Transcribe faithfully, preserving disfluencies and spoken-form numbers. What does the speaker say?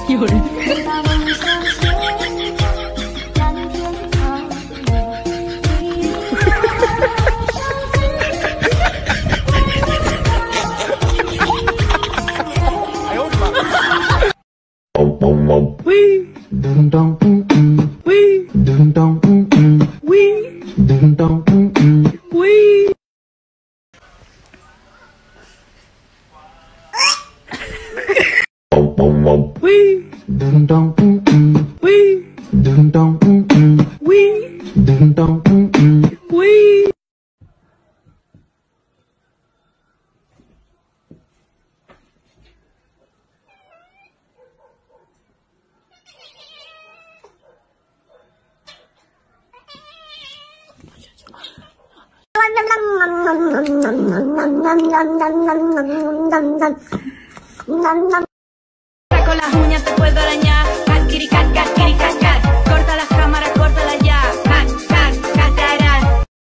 有人。 喂，咚咚嗯嗯，喂，咚咚嗯嗯，喂，咚咚嗯嗯，喂。喂，咚咚嗯嗯，喂，咚咚嗯嗯，喂，咚咚嗯嗯，喂。 Con las uñas